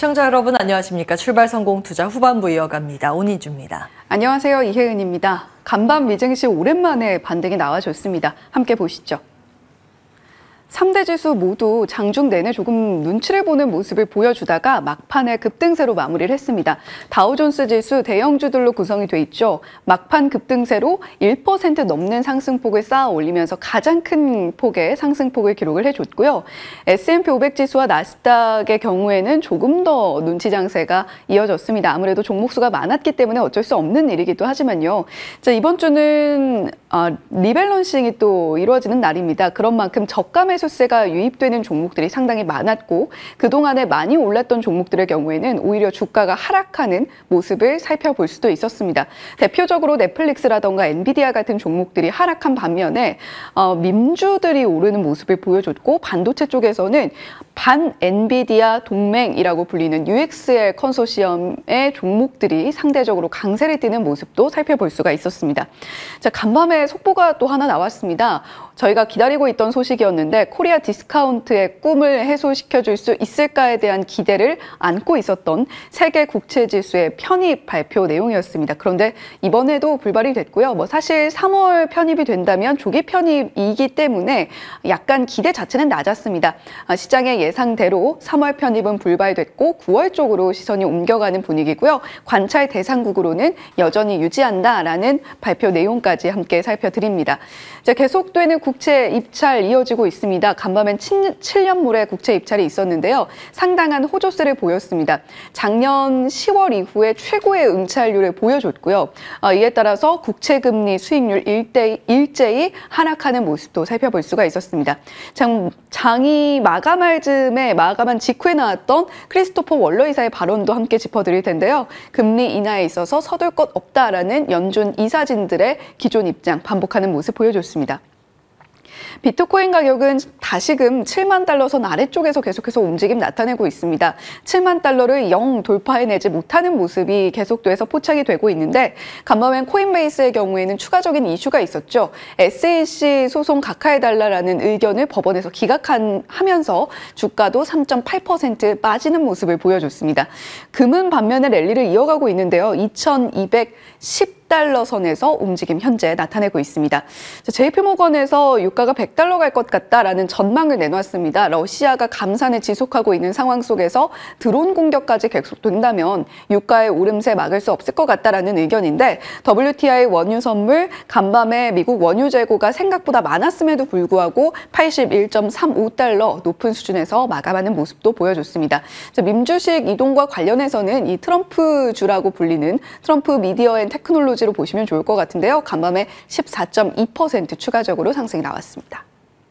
시청자 여러분 안녕하십니까. 출발 성공 투자 후반부 이어갑니다. 온희주입니다. 안녕하세요. 이혜은입니다. 간밤 미증시 오랜만에 반등이 나와줬습니다. 함께 보시죠. 3대 지수 모두 장중 내내 조금 눈치를 보는 모습을 보여주다가 막판에 급등세로 마무리를 했습니다. 다우존스 지수 대형주들로 구성이 돼 있죠. 막판 급등세로 1% 넘는 상승폭을 쌓아 올리면서 가장 큰 폭의 상승폭을 기록을 해줬고요. S&P 500 지수와 나스닥의 경우에는 조금 더 눈치 장세가 이어졌습니다. 아무래도 종목 수가 많았기 때문에 어쩔 수 없는 일이기도 하지만요. 자, 이번 주는 리밸런싱이 또 이루어지는 날입니다. 그런 만큼 저가 매수세가 유입되는 종목들이 상당히 많았고 그동안에 많이 올랐던 종목들의 경우에는 오히려 주가가 하락하는 모습을 살펴볼 수도 있었습니다. 대표적으로 넷플릭스라던가 엔비디아 같은 종목들이 하락한 반면에 밈주들이 오르는 모습을 보여줬고 반도체 쪽에서는 반 엔비디아 동맹이라고 불리는 UXL 컨소시엄의 종목들이 상대적으로 강세를 띠는 모습도 살펴볼 수가 있었습니다. 자, 간밤에 속보가 또 하나 나왔습니다. 저희가 기다리고 있던 소식이었는데 코리아 디스카운트의 꿈을 해소시켜줄 수 있을까에 대한 기대를 안고 있었던 세계 국채지수의 편입 발표 내용이었습니다. 그런데 이번에도 불발이 됐고요. 사실 3월 편입이 된다면 조기 편입이기 때문에 약간 기대 자체는 낮았습니다. 시장의 예상대로 3월 편입은 불발됐고 9월 쪽으로 시선이 옮겨가는 분위기고요. 관찰 대상국으로는 여전히 유지한다라는 발표 내용까지 함께 살펴드립니다. 자, 계속되는 국채 입찰 이어지고 있습니다. 간밤엔 7년물의 국채 입찰이 있었는데요. 상당한 호조세를 보였습니다. 작년 10월 이후에 최고의 응찰률을 보여줬고요. 이에 따라서 국채금리 수익률 일제히 하락하는 모습도 살펴볼 수가 있었습니다. 장이 마감할 즈음에 마감한 직후에 나왔던 크리스토퍼 월러 이사의 발언도 함께 짚어드릴 텐데요. 금리 인하에 있어서 서둘 것 없다라는 연준 이사진들의 기존 입장 반복하는 모습 보여줬습니다. 비트코인 가격은 다시금 7만 달러 선 아래쪽에서 계속해서 움직임 나타내고 있습니다. 7만 달러를 영 돌파해내지 못하는 모습이 계속돼서 포착이 되고 있는데 간밤엔 코인베이스의 경우에는 추가적인 이슈가 있었죠. SEC 소송 각하해달라는 의견을 법원에서 기각하면서 주가도 3.8% 빠지는 모습을 보여줬습니다. 금은 반면에 랠리를 이어가고 있는데요. 2210달러 선에서 움직임 현재 나타내고 있습니다. JP모건에서 유가가 100달러 갈 것 같다라는 전망을 내놨습니다. 러시아가 감산을 지속하고 있는 상황 속에서 드론 공격까지 계속된다면 유가의 오름세 막을 수 없을 것 같다라는 의견인데 WTI 원유 선물 간밤에 미국 원유 재고가 생각보다 많았음에도 불구하고 81.35달러 높은 수준에서 마감하는 모습도 보여줬습니다. 민주식 이동과 관련해서는 이 트럼프 주라고 불리는 트럼프 미디어 앤 테크놀로지로 보시면 좋을 것 같은데요. 간밤에 14.2% 추가적으로 상승이 나왔습니다.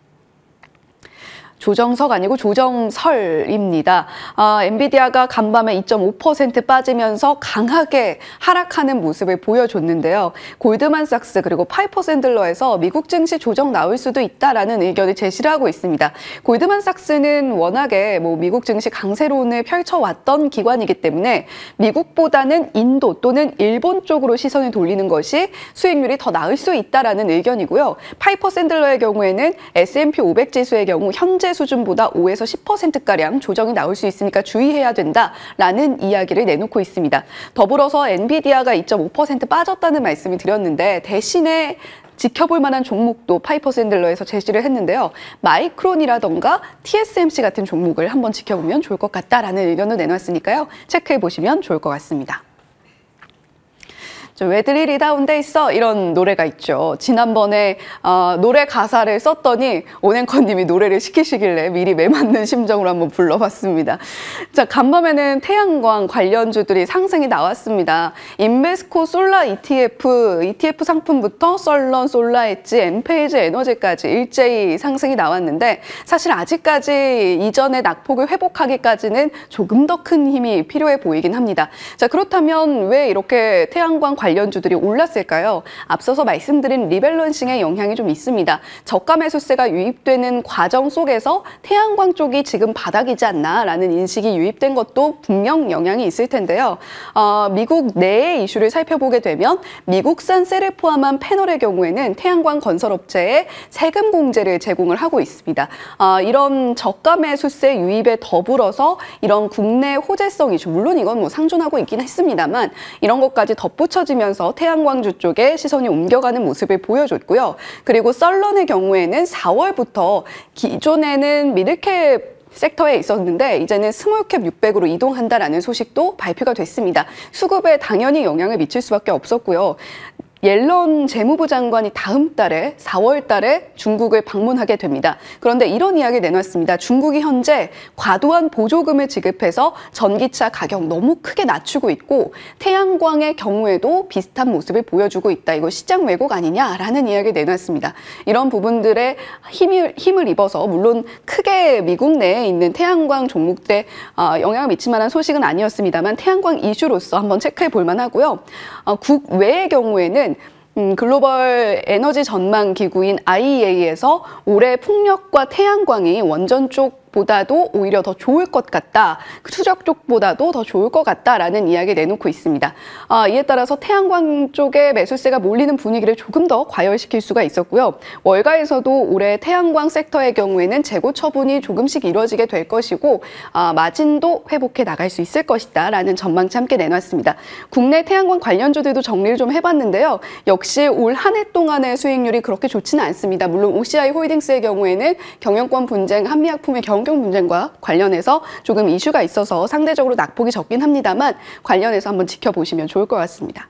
조정석 아니고 조정설입니다. 엔비디아가 간밤에 2.5% 빠지면서 강하게 하락하는 모습을 보여줬는데요. 골드만삭스 그리고 파이퍼 샌들러에서 미국 증시 조정 나올 수도 있다라는 의견을 제시를 하고 있습니다. 골드만삭스는 워낙에 미국 증시 강세론을 펼쳐왔던 기관이기 때문에 미국보다는 인도 또는 일본 쪽으로 시선을 돌리는 것이 수익률이 더 나을 수 있다라는 의견이고요. 파이퍼 샌들러의 경우에는 S&P 500 지수의 경우 현재 수준보다 5에서 10%가량 조정이 나올 수 있으니까 주의해야 된다라는 이야기를 내놓고 있습니다. 더불어서 엔비디아가 2.5% 빠졌다는 말씀을 드렸는데 대신에 지켜볼 만한 종목도 파이퍼 샌들러에서 제시를 했는데요. 마이크론이라던가 TSMC 같은 종목을 한번 지켜보면 좋을 것 같다라는 의견을 내놨으니까요. 체크해 보시면 좋을 것 같습니다. 왜 드릴이 다운돼 있어? 이런 노래가 있죠. 지난번에 노래 가사를 썼더니 오앵커님이 노래를 시키시길래 미리 매맞는 심정으로 한번 불러봤습니다. 자, 간밤에는 태양광 관련주들이 상승이 나왔습니다. 인베스코 솔라 ETF 상품부터 썰런, 솔라엣지, 엔페이즈 에너지까지 일제히 상승이 나왔는데 사실 아직까지 이전의 낙폭을 회복하기까지는 조금 더 큰 힘이 필요해 보이긴 합니다. 자, 그렇다면 왜 이렇게 태양광 관련 관련주들이 올랐을까요? 앞서서 말씀드린 리밸런싱의 영향이 좀 있습니다. 저가 매수세가 유입되는 과정 속에서 태양광 쪽이 지금 바닥이지 않나라는 인식이 유입된 것도 분명 영향이 있을 텐데요. 미국 내의 이슈를 살펴보게 되면 미국산 셀을 포함한 패널의 경우에는 태양광 건설업체에 세금 공제를 제공을 하고 있습니다. 이런 저가 매수세 유입에 더불어서 이런 국내 호재성 이슈, 물론 이건 뭐 상존하고 있긴 했습니다만 이런 것까지 덧붙여지면서 태양광주 쪽에 시선이 옮겨가는 모습을 보여줬고요. 그리고 썰런의 경우에는 4월부터 기존에는 미들캡 섹터에 있었는데 이제는 스몰캡 600으로 이동한다라는 소식도 발표가 됐습니다. 수급에 당연히 영향을 미칠 수밖에 없었고요. 옐런 재무부 장관이 다음 달에 4월 달에 중국을 방문하게 됩니다. 그런데 이런 이야기를 내놨습니다. 중국이 현재 과도한 보조금을 지급해서 전기차 가격 너무 크게 낮추고 있고 태양광의 경우에도 비슷한 모습을 보여주고 있다. 이거 시장 왜곡 아니냐라는 이야기를 내놨습니다. 이런 부분들에 힘을 입어서 물론 크게 미국 내에 있는 태양광 종목대 영향을 미칠 만한 소식은 아니었습니다만 태양광 이슈로서 한번 체크해 볼 만하고요. 국외의 경우에는 글로벌 에너지 전망 기구인 IEA에서 올해 풍력과 태양광이 원전 쪽보다도 오히려 더 좋을 것 같다. 추적 쪽보다도 더 좋을 것 같다라는 이야기를 내놓고 있습니다. 이에 따라서 태양광 쪽에 매수세가 몰리는 분위기를 조금 더 과열시킬 수가 있었고요. 월가에서도 올해 태양광 섹터의 경우에는 재고 처분이 조금씩 이루어지게 될 것이고 마진도 회복해 나갈 수 있을 것이다라는 전망치 함께 내놨습니다. 국내 태양광 관련주들도 정리를 좀 해봤는데요. 역시 올 한 해 동안의 수익률이 그렇게 좋지는 않습니다. 물론 OCI 홀딩스의 경우에는 경영권 분쟁, 한미약품의 경영 분쟁과 관련해서 조금 이슈가 있어서 상대적으로 낙폭이 적긴 합니다만 관련해서 한번 지켜보시면 좋을 것 같습니다.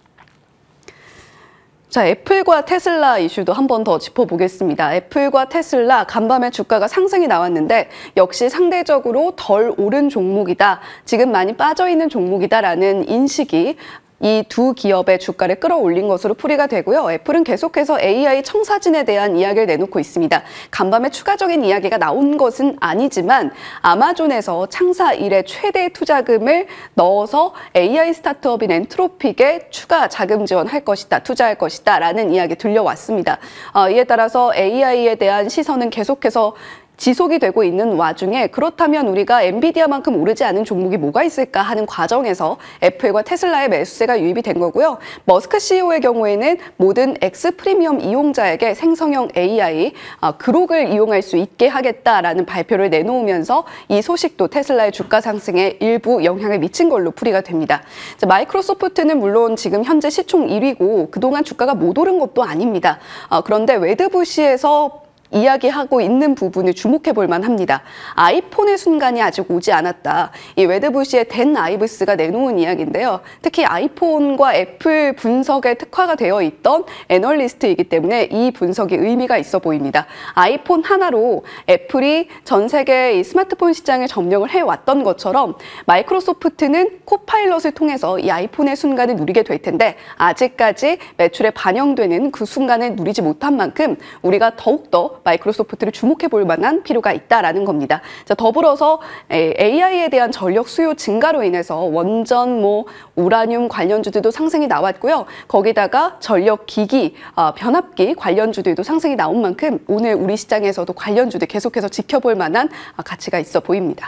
자, 애플과 테슬라 이슈도 한 번 더 짚어보겠습니다. 애플과 테슬라 간밤에 주가가 상승이 나왔는데 역시 상대적으로 덜 오른 종목이다. 지금 많이 빠져있는 종목이다라는 인식이 이 두 기업의 주가를 끌어올린 것으로 풀이가 되고요. 애플은 계속해서 AI 청사진에 대한 이야기를 내놓고 있습니다. 간밤에 추가적인 이야기가 나온 것은 아니지만 아마존에서 창사 이래 최대 투자금을 넣어서 AI 스타트업인 엔트로픽에 추가 자금 지원할 것이다, 투자할 것이다 라는 이야기 들려왔습니다. 이에 따라서 AI에 대한 시선은 계속해서 지속이 되고 있는 와중에 그렇다면 우리가 엔비디아만큼 오르지 않은 종목이 뭐가 있을까 하는 과정에서 애플과 테슬라의 매수세가 유입이 된 거고요. 머스크 CEO의 경우에는 모든 X 프리미엄 이용자에게 생성형 AI 그록을 이용할 수 있게 하겠다라는 발표를 내놓으면서 이 소식도 테슬라의 주가 상승에 일부 영향을 미친 걸로 풀이가 됩니다. 마이크로소프트는 물론 지금 현재 시총 1위고 그동안 주가가 못 오른 것도 아닙니다. 그런데 웨드부시에서 이야기하고 있는 부분을 주목해 볼 만합니다. 아이폰의 순간이 아직 오지 않았다. 이 웨드부시의 댄 아이브스가 내놓은 이야기인데요. 특히 아이폰과 애플 분석에 특화가 되어 있던 애널리스트이기 때문에 이 분석이 의미가 있어 보입니다. 아이폰 하나로 애플이 전 세계 이 스마트폰 시장을 점령을 해왔던 것처럼 마이크로소프트는 코파일럿을 통해서 이 아이폰의 순간을 누리게 될 텐데 아직까지 매출에 반영되는 그 순간을 누리지 못한 만큼 우리가 더욱더 마이크로소프트를 주목해 볼 만한 필요가 있다라는 겁니다. 자, 더불어서 AI에 대한 전력 수요 증가로 인해서 원전, 우라늄 관련주들도 상승이 나왔고요. 거기다가 전력 기기, 변압기 관련주들도 상승이 나온 만큼 오늘 우리 시장에서도 관련주들 계속해서 지켜볼 만한 가치가 있어 보입니다.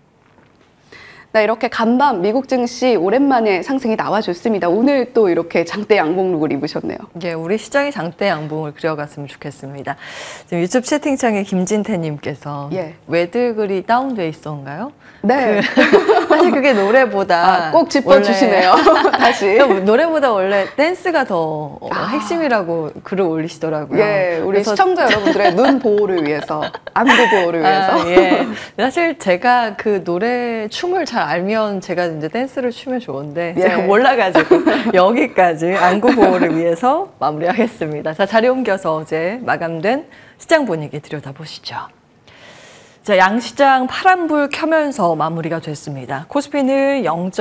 네, 이렇게 간밤 미국 증시 오랜만에 상승이 나와줬습니다. 오늘 또 이렇게 장대 양봉룩을 입으셨네요. 예, 우리 시장이 장대 양봉을 그려갔으면 좋겠습니다. 지금 유튜브 채팅창에 김진태님께서 웨드글이 다운돼 있었나요? 네. 사실 그게 노래보다 꼭 짚어주시네요. 다시. 노래보다 원래 댄스가 더 핵심이라고 글을 올리시더라고요. 예, 우리 시청자 여러분들의 눈 보호를 위해서, 안구 보호를 위해서. 예. 사실 제가 그 노래 춤을 잘 알면 제가 이제 댄스를 추면 좋은데 제가 몰라가지고 여기까지 안구 보호를 위해서 마무리하겠습니다. 자, 자리 옮겨서 어제 마감된 시장 분위기 들여다보시죠. 자, 양시장 파란불 켜면서 마무리가 됐습니다. 코스피는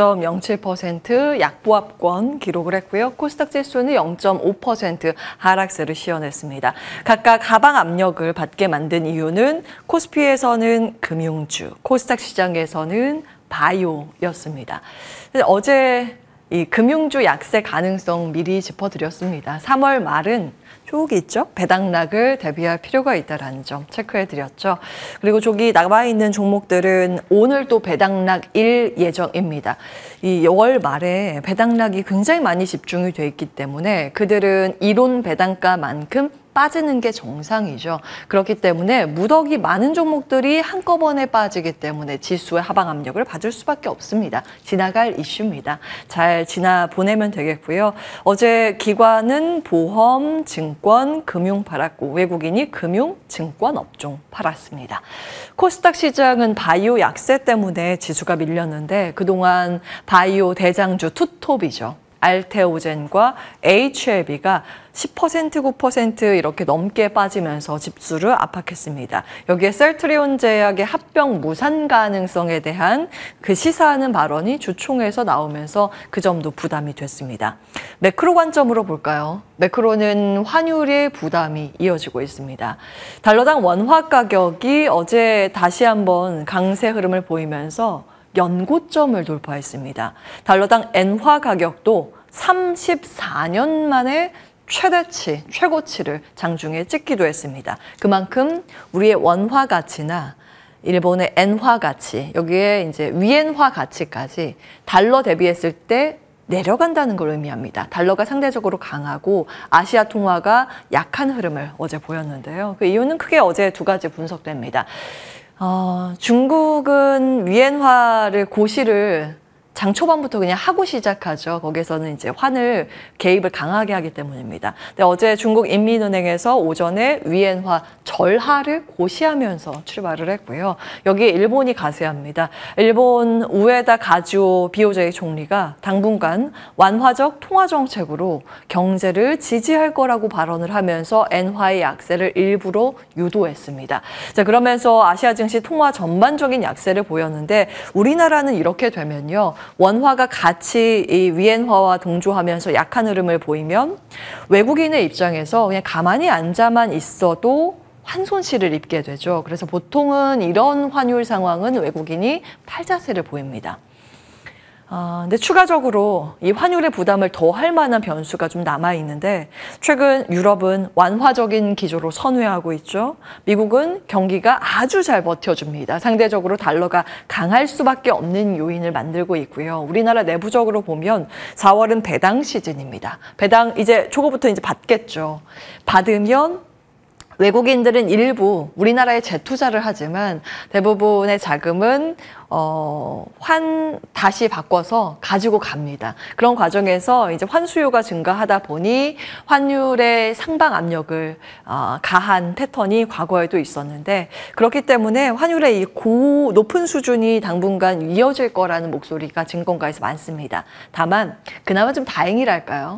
0.07% 약보합권 기록을 했고요. 코스닥 지수는 0.5% 하락세를 시현했습니다. 각각 하방 압력을 받게 만든 이유는 코스피에서는 금융주, 코스닥 시장에서는 바이오였습니다. 어제 이 금융주 약세 가능성 미리 짚어드렸습니다. 3월 말은 저기 있죠? 배당락을 대비할 필요가 있다는 점 체크해드렸죠. 그리고 저기 나와 있는 종목들은 오늘 또 배당락일 예정입니다. 이 6월 말에 배당락이 굉장히 많이 집중이 돼 있기 때문에 그들은 이론 배당가만큼 빠지는 게 정상이죠. 그렇기 때문에 무더기 많은 종목들이 한꺼번에 빠지기 때문에 지수의 하방 압력을 받을 수밖에 없습니다. 지나갈 이슈입니다. 잘 지나보내면 되겠고요. 어제 기관은 보험, 증권, 금융 팔았고 외국인이 금융, 증권 업종 팔았습니다. 코스닥 시장은 바이오 약세 때문에 지수가 밀렸는데 그동안 바이오 대장주 투톱이죠. 알테오젠과 HLB가 10%, 9% 이렇게 넘게 빠지면서 지수를 압박했습니다. 여기에 셀트리온 제약의 합병 무산 가능성에 대한 그 시사하는 발언이 주총에서 나오면서 그 점도 부담이 됐습니다. 매크로 관점으로 볼까요? 매크로는 환율의 부담이 이어지고 있습니다. 달러당 원화 가격이 어제 다시 한번 강세 흐름을 보이면서 연고점을 돌파했습니다. 달러당 엔화 가격도 34년 만에 최대치, 최고치를 장중에 찍기도 했습니다. 그만큼 우리의 원화 가치나 일본의 엔화 가치, 여기에 이제 위엔화 가치까지 달러 대비했을 때 내려간다는 걸 의미합니다. 달러가 상대적으로 강하고 아시아 통화가 약한 흐름을 어제 보였는데요. 그 이유는 크게 어제 두 가지 분석됩니다. 중국은 위엔화를 고시를 장 초반부터 그냥 하고 시작하죠. 거기서는 이제 환을 개입을 강하게 하기 때문입니다. 근데 어제 중국 인민은행에서 오전에 위엔화 절하를 고시하면서 출발을 했고요. 여기에 일본이 가세합니다. 일본 우에다 가즈오 비오제이 총리가 당분간 완화적 통화 정책으로 경제를 지지할 거라고 발언을 하면서 엔화의 약세를 일부러 유도했습니다. 자, 그러면서 아시아 증시 통화 전반적인 약세를 보였는데 우리나라는 이렇게 되면요. 원화가 같이 이 위엔화와 동조하면서 약한 흐름을 보이면 외국인의 입장에서 그냥 가만히 앉아만 있어도 환손실을 입게 되죠. 그래서 보통은 이런 환율 상황은 외국인이 팔자세를 보입니다. 근데 추가적으로 이 환율의 부담을 더 할 만한 변수가 좀 남아있는데 최근 유럽은 완화적인 기조로 선회하고 있죠. 미국은 경기가 아주 잘 버텨줍니다. 상대적으로 달러가 강할 수밖에 없는 요인을 만들고 있고요. 우리나라 내부적으로 보면 4월은 배당 시즌입니다. 배당 이제 저거부터 이제 받겠죠. 받으면 외국인들은 일부 우리나라에 재투자를 하지만 대부분의 자금은 다시 바꿔서 가지고 갑니다. 그런 과정에서 이제 환수요가 증가하다 보니 환율의 상방 압력을 가한 패턴이 과거에도 있었는데 그렇기 때문에 환율의 이 높은 수준이 당분간 이어질 거라는 목소리가 증권가에서 많습니다. 다만 그나마 좀 다행이랄까요?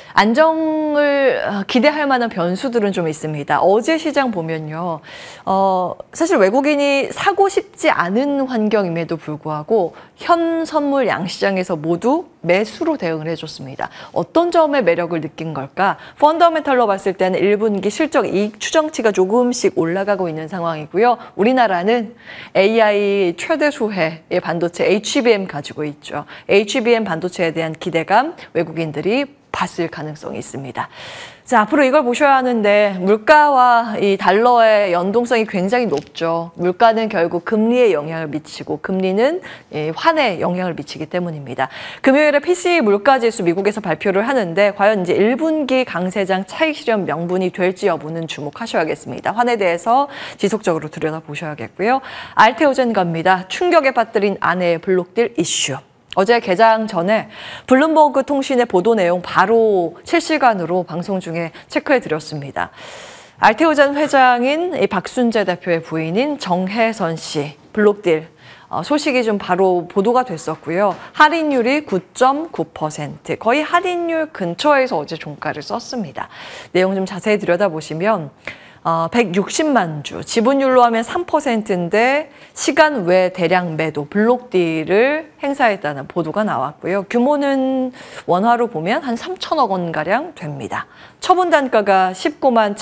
안정을 기대할 만한 변수들은 좀 있습니다. 어제 시장 보면요. 사실 외국인이 사고 싶지 않은 환경임에도 불구하고 현 선물 양시장에서 모두 매수로 대응을 해줬습니다. 어떤 점에 매력을 느낀 걸까? 펀더멘털로 봤을 때는 1분기 실적 이익 추정치가 조금씩 올라가고 있는 상황이고요. 우리나라는 AI 최대 수혜의 반도체 HBM 가지고 있죠. HBM 반도체에 대한 기대감 외국인들이 봤을 가능성이 있습니다. 자, 앞으로 이걸 보셔야 하는데 물가와 이 달러의 연동성이 굉장히 높죠. 물가는 결국 금리에 영향을 미치고 금리는 환에 영향을 미치기 때문입니다. 금요일에 PCE 물가지수 미국에서 발표를 하는데 과연 이제 1분기 강세장 차익 실현 명분이 될지 여부는 주목하셔야겠습니다. 환에 대해서 지속적으로 들여다보셔야겠고요. 알테오젠 갑니다. 충격에 빠뜨린 아내의 블록딜 이슈. 어제 개장 전에 블룸버그 통신의 보도 내용 바로 실시간으로 방송 중에 체크해드렸습니다. 알테오젠 회장인 박순재 대표의 부인인 정혜선 씨, 블록딜 소식이 좀 바로 보도가 됐었고요. 할인율이 9.9%, 거의 할인율 근처에서 어제 종가를 썼습니다. 내용 좀 자세히 들여다보시면 160만 주, 지분율로 하면 3%인데 시간 외 대량 매도, 블록딜을 행사했다는 보도가 나왔고요. 규모는 원화로 보면 한 3천억 원가량 됩니다. 처분 단가가 19만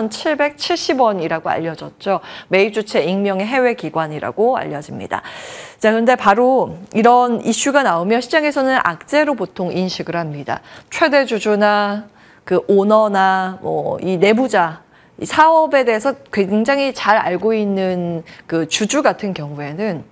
7,770원이라고 알려졌죠. 매입 주체 익명의 해외 기관이라고 알려집니다. 자, 그런데 바로 이런 이슈가 나오면 시장에서는 악재로 보통 인식을 합니다. 최대 주주나 그 오너나 뭐 이 내부자, 이 사업에 대해서 굉장히 잘 알고 있는 그 주주 같은 경우에는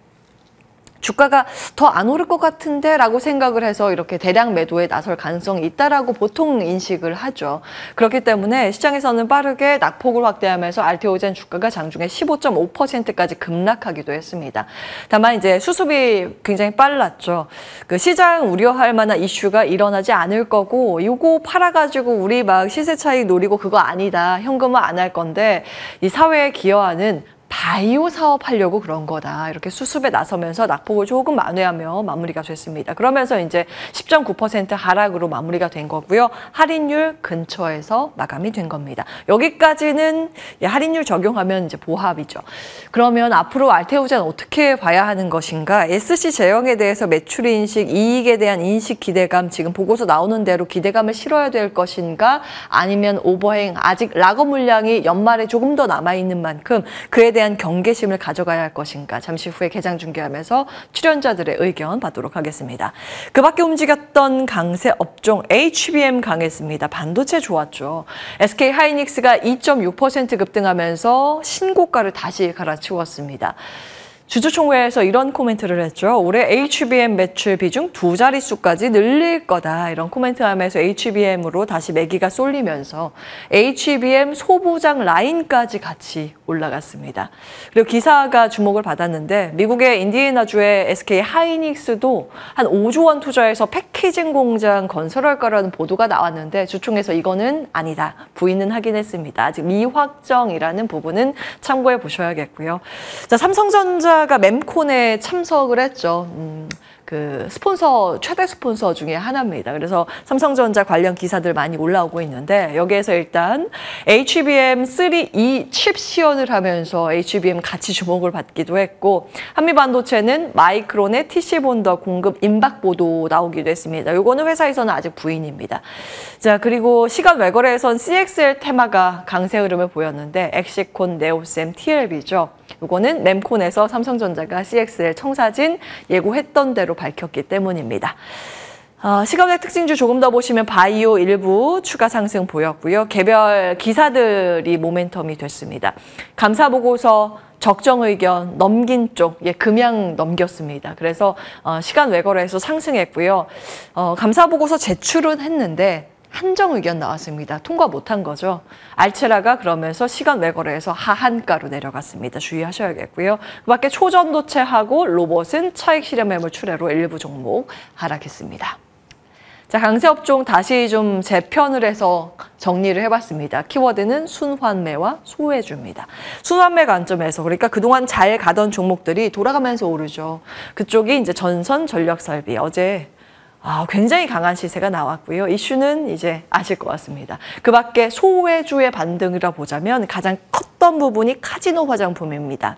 주가가 더 안 오를 것 같은데 라고 생각을 해서 이렇게 대량 매도에 나설 가능성이 있다라고 보통 인식을 하죠. 그렇기 때문에 시장에서는 빠르게 낙폭을 확대하면서 알테오젠 주가가 장중에 15.5%까지 급락하기도 했습니다. 다만 이제 수습이 굉장히 빨랐죠. 그 시장 우려할 만한 이슈가 일어나지 않을 거고 이거 팔아가지고 우리 막 시세 차익 노리고 그거 아니다. 현금화 안 할 건데 이 사회에 기여하는 바이오 사업 하려고 그런 거다. 이렇게 수습에 나서면서 낙폭을 조금 만회하며 마무리가 됐습니다. 그러면서 이제 10.9% 하락으로 마무리가 된 거고요. 할인율 근처에서 마감이 된 겁니다. 여기까지는 할인율 적용하면 이제 보합이죠. 그러면 앞으로 알테오젠 어떻게 봐야 하는 것인가? SC 제형에 대해서 매출 인식, 이익에 대한 인식 기대감, 지금 보고서 나오는 대로 기대감을 실어야 될 것인가? 아니면 오버행, 아직 락업 물량이 연말에 조금 더 남아있는 만큼 그에 대한 경계심을 가져가야 할 것인가. 잠시 후에 개장 중계하면서 출연자들의 의견 받도록 하겠습니다. 그 밖에 움직였던 강세 업종 HBM 강했습니다. 반도체 좋았죠. SK 하이닉스가 2.6% 급등하면서 신고가를 다시 갈아치웠습니다. 주주총회에서 이런 코멘트를 했죠. 올해 HBM 매출 비중 2자릿수까지 늘릴 거다. 이런 코멘트하면서 HBM으로 다시 매기가 쏠리면서 HBM 소부장 라인까지 같이 올라갔습니다. 그리고 기사가 주목을 받았는데 미국의 인디애나주의 SK 하이닉스도 한 5조 원 투자해서 패키징 공장 건설할 거라는 보도가 나왔는데 주총에서 이거는 아니다. 부인은 하긴 했습니다. 아직 미확정이라는 부분은 참고해 보셔야겠고요. 자, 삼성전자 가 mem콘에 참석을 했죠. 그 스폰서, 최대 스폰서 중에 하나입니다. 그래서 삼성전자 관련 기사들 많이 올라오고 있는데 여기에서 일단 HBM3E 칩 시연을 하면서 HBM 같이 주목을 받기도 했고 한미반도체는 마이크론의 TC본더 공급 임박 보도 나오기도 했습니다. 이거는 회사에서는 아직 부인입니다. 자, 그리고 시간 외거래에선 CXL 테마가 강세 흐름을 보였는데 엑시콘, 네오셈, TLB죠. 이거는 mem콘에서 삼성전자가 CXL 청사진 예고했던 대로 밝혔기 때문입니다. 시간의 특징주 조금 더 보시면 바이오 일부 추가 상승 보였고요. 개별 기사들이 모멘텀이 됐습니다. 감사보고서 적정 의견 넘긴 쪽, 금양 넘겼습니다. 그래서 시간 외거래에서 상승했고요. 감사보고서 제출은 했는데 한정 의견 나왔습니다. 통과 못한 거죠. 알체라가 그러면서 시간 외거래에서 하한가로 내려갔습니다. 주의하셔야겠고요. 그 밖에 초전도체하고 로봇은 차익 실현 매물 출회로 일부 종목 하락했습니다. 자, 강세 업종 다시 좀 재편을 해서 정리를 해봤습니다. 키워드는 순환매와 소외주입니다. 순환매 관점에서 그러니까 그동안 잘 가던 종목들이 돌아가면서 오르죠. 그쪽이 이제 전선 전력 설비 어제 굉장히 강한 시세가 나왔고요. 이슈는 이제 아실 것 같습니다. 그 밖에 소외주의 반등이라 보자면 가장 컸던 부분이 카지노 화장품입니다.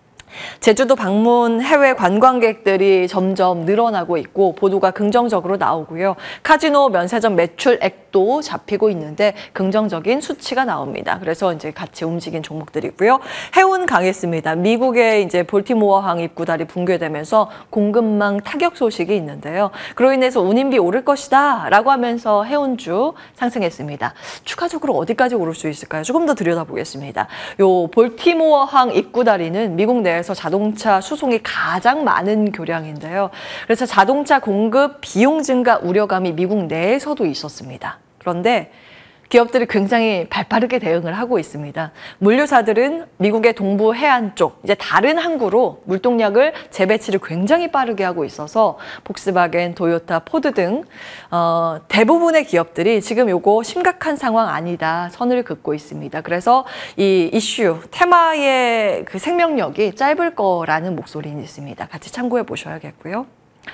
제주도 방문 해외 관광객들이 점점 늘어나고 있고 보도가 긍정적으로 나오고요. 카지노 면세점 매출액도 잡히고 있는데 긍정적인 수치가 나옵니다. 그래서 이제 같이 움직인 종목들이고요. 해운 강했습니다. 미국의 이제 볼티모어항 입구다리 붕괴되면서 공급망 타격 소식이 있는데요. 그로 인해서 운임비 오를 것이다 라고 하면서 해운주 상승했습니다. 추가적으로 어디까지 오를 수 있을까요? 조금 더 들여다보겠습니다. 요 볼티모어항 입구다리는 미국 내에서 자동차 수송이 가장 많은 교량인데요. 그래서 자동차 공급 비용 증가 우려감이 미국 내에서도 있었습니다. 그런데 기업들이 굉장히 발빠르게 대응을 하고 있습니다. 물류사들은 미국의 동부 해안 쪽, 이제 다른 항구로 물동력을 재배치를 굉장히 빠르게 하고 있어서 복스바겐, 도요타, 포드 등 대부분의 기업들이 지금 요거 심각한 상황 아니다 선을 긋고 있습니다. 그래서 이 이슈, 테마의 그 생명력이 짧을 거라는 목소리는 있습니다. 같이 참고해 보셔야겠고요.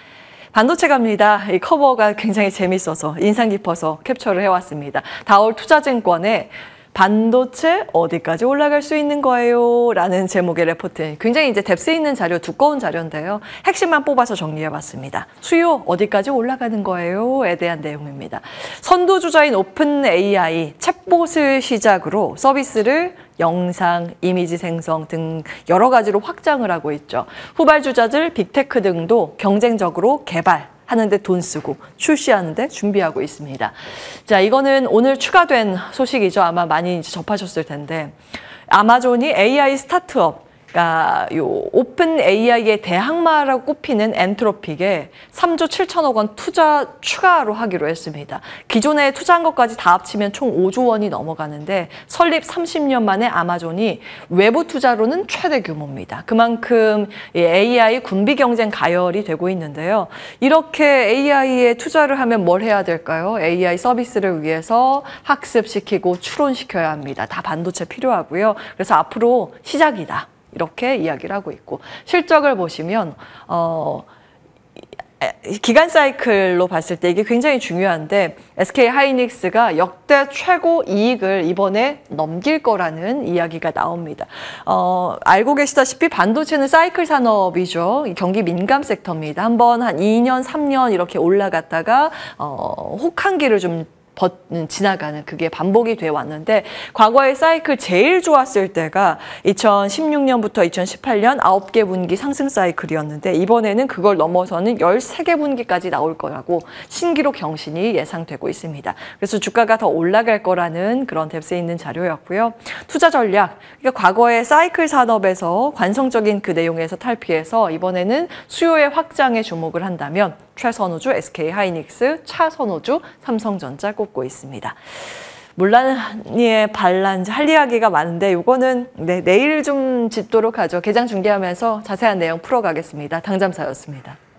반도체 갑니다. 이 커버가 굉장히 재밌어서 인상 깊어서 캡처를 해왔습니다. 다올 투자증권의 반도체 어디까지 올라갈 수 있는 거예요? 라는 제목의 레포트. 굉장히 이제 뎁스 있는 자료, 두꺼운 자료인데요. 핵심만 뽑아서 정리해봤습니다. 수요 어디까지 올라가는 거예요? 에 대한 내용입니다. 선두주자인 오픈 AI, 챗봇을 시작으로 서비스를 영상, 이미지 생성 등 여러 가지로 확장을 하고 있죠. 후발주자들, 빅테크 등도 경쟁적으로 개발하는데 돈 쓰고 출시하는데 준비하고 있습니다. 자, 이거는 오늘 추가된 소식이죠. 아마 많이 이제 접하셨을 텐데 아마존이 AI 스타트업, 그러니까 요 오픈 AI의 대항마라고 꼽히는 엔트로픽에 3조 7천억 원 투자 추가로 하기로 했습니다. 기존에 투자한 것까지 다 합치면 총 5조 원이 넘어가는데 설립 30년 만에 아마존이 외부 투자로는 최대 규모입니다. 그만큼 AI 군비 경쟁 가열이 되고 있는데요. 이렇게 AI에 투자를 하면 뭘 해야 될까요? AI 서비스를 위해서 학습시키고 추론시켜야 합니다. 다 반도체 필요하고요. 그래서 앞으로 시작이다. 이렇게 이야기를 하고 있고 실적을 보시면 기간 사이클로 봤을 때 이게 굉장히 중요한데 SK 하이닉스가 역대 최고 이익을 이번에 넘길 거라는 이야기가 나옵니다. 알고 계시다시피 반도체는 사이클 산업이죠. 경기 민감 섹터입니다. 한번 한 2년, 3년 이렇게 올라갔다가 혹한기를 좀 지나가는 그게 반복이 돼 왔는데 과거의 사이클 제일 좋았을 때가 2016년부터 2018년 9개 분기 상승 사이클이었는데 이번에는 그걸 넘어서는 13개 분기까지 나올 거라고 신기록 경신이 예상되고 있습니다. 그래서 주가가 더 올라갈 거라는 그런 뎁스에 있는 자료였고요. 투자 전략, 그러니까 과거의 사이클 산업에서 관성적인 그 내용에서 탈피해서 이번에는 수요의 확장에 주목을 한다면 최선호주 SK 하이닉스, 차선호주 삼성전자 꼽고 있습니다. 물란리에 반란지 할 이야기가 많은데 이거는 내일 좀 짚도록 하죠. 개장 중계하면서 자세한 내용 풀어가겠습니다. 당잠사였습니다.